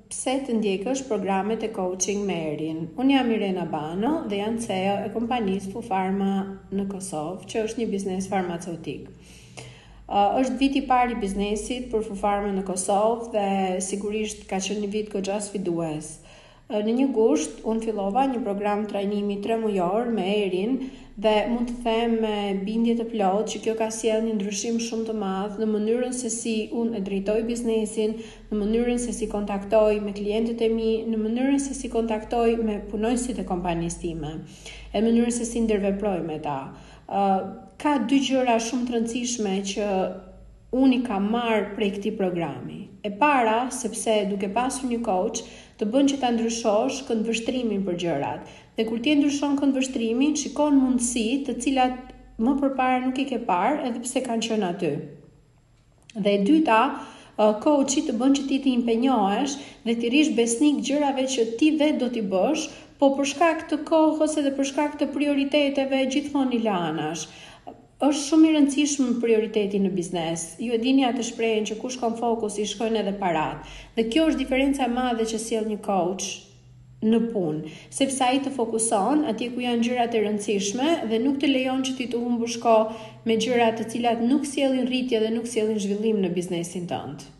pse të ndjekësh programet e coaching me Erin. Unë jam Irena Bano dhe jam CEO e kompanisë FuPharma në Kosovë, që është një biznes farmaceutik. Është viti i parë i biznesit për FuPharma në Kosovë dhe sigurisht ka qenë një vit goxha sfidues. Në një gusht, unë fillova një program trajnimi 3 mujor me Erin dhe mund të them me bindje të plot që kjo ka sjellë një ndryshim shumë të madh në mënyrën se si unë e drejtoj biznesin, në mënyrën se si kontaktoj me klientët e mi, në mënyrën se si kontaktoj me punonjësit e kompanisë time, e në mënyrën se si ndërveproj me ta. Ka 2 gjëra shumë të rëndësishme që unë i kam marrë prej këtij programi. E para, sepse duke pasur një coach, të bën që ta ndryshosh këndvështrimin për gjërat. Dhe kur ti ndryshon këndvështrimin, shikon mundësi të cilat më përpara nuk i ke parë, edhe pse kanë qenë aty. Dhe e dyta, coachi të bën që ti të impenjohesh dhe të rish besnik gjërave që ti vetë do t'i bësh, po për shkak të kohës edhe për shkak të prioriteteve gjithmonë i lanash. Është shumë i rëndësishëm prioriteti në biznes. Ju e dini atë shprehjen që ku shkon fokusi shkojnë edhe parat. Dhe kjo është diferenca e madhe që sjell një coach në punë, sepse ai të fokuson atje ku janë gjërat e rëndësishme dhe nuk të lejon që ti të humbësh kohë me gjëra të cilat nuk sjellin rritje dhe nuk sjellin zhvillim në biznesin tënd.